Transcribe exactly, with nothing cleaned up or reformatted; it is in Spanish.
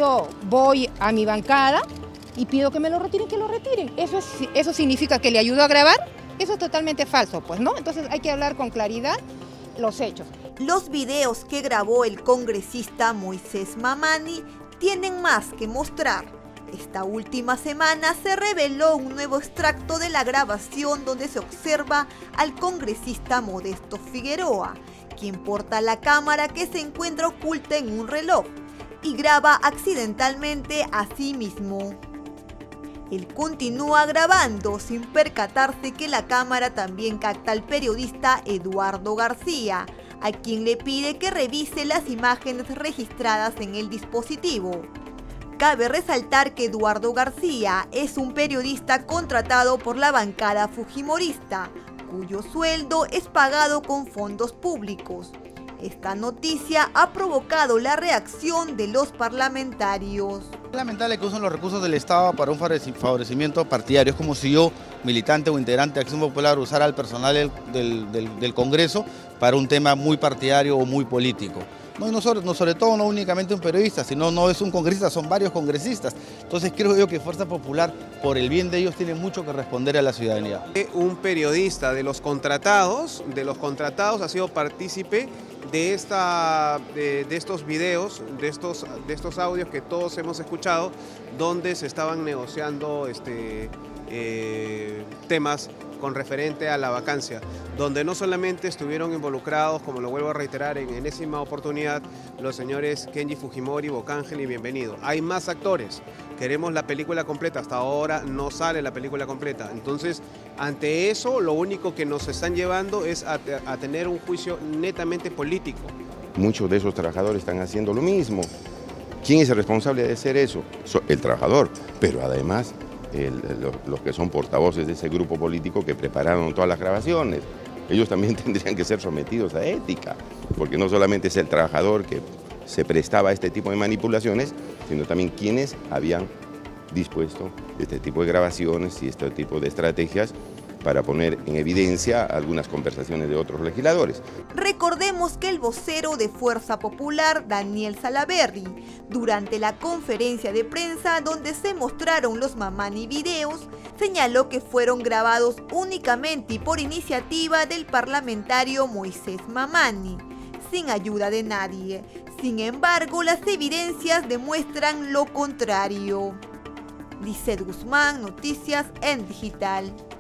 yo voy a mi bancada y pido que me lo retiren, que lo retiren. ¿Eso, es, eso significa que le ayudo a grabar? Eso es totalmente falso, pues, ¿no? Entonces hay que hablar con claridad los hechos. Los videos que grabó el congresista Moisés Mamani tienen más que mostrar. Esta última semana se reveló un nuevo extracto de la grabación donde se observa al congresista Modesto Figueroa, quien porta la cámara que se encuentra oculta en un reloj y graba accidentalmente a sí mismo. Él continúa grabando sin percatarse que la cámara también capta al periodista Eduardo García, a quien le pide que revise las imágenes registradas en el dispositivo. Cabe resaltar que Eduardo García es un periodista contratado por la bancada fujimorista, cuyo sueldo es pagado con fondos públicos. Esta noticia ha provocado la reacción de los parlamentarios. Es lamentable que usen los recursos del Estado para un favorecimiento partidario. Es como si yo, militante o integrante de Acción Popular, usara al personal del, del, del, del Congreso para un tema muy partidario o muy político. No, no, sobre, no, sobre todo no únicamente un periodista, sino no es un congresista, son varios congresistas. Entonces creo yo que Fuerza Popular, por el bien de ellos, tiene mucho que responder a la ciudadanía. Un periodista de los contratados, de los contratados ha sido partícipe de, esta, de, de estos videos, de estos, de estos audios que todos hemos escuchado, donde se estaban negociando este, eh, temas con referente a la vacancia, donde no solamente estuvieron involucrados, como lo vuelvo a reiterar en enésima oportunidad, los señores Kenji Fujimori, Bocángel y Bienvenido. Hay más actores, queremos la película completa, hasta ahora no sale la película completa. Entonces, ante eso, lo único que nos están llevando es a, a tener un juicio netamente político. Muchos de esos trabajadores están haciendo lo mismo. ¿Quién es el responsable de hacer eso? El trabajador, pero además El, los, los que son portavoces de ese grupo político que prepararon todas las grabaciones. Ellos también tendrían que ser sometidos a ética, porque no solamente es el trabajador que se prestaba a este tipo de manipulaciones, sino también quienes habían dispuesto este tipo de grabaciones y este tipo de estrategias para poner en evidencia algunas conversaciones de otros legisladores. Recordemos que el vocero de Fuerza Popular, Daniel Salaverry, durante la conferencia de prensa donde se mostraron los Mamani videos, señaló que fueron grabados únicamente y por iniciativa del parlamentario Moisés Mamani, sin ayuda de nadie. Sin embargo, las evidencias demuestran lo contrario. Lizeth Guzmán, Noticias en Digital.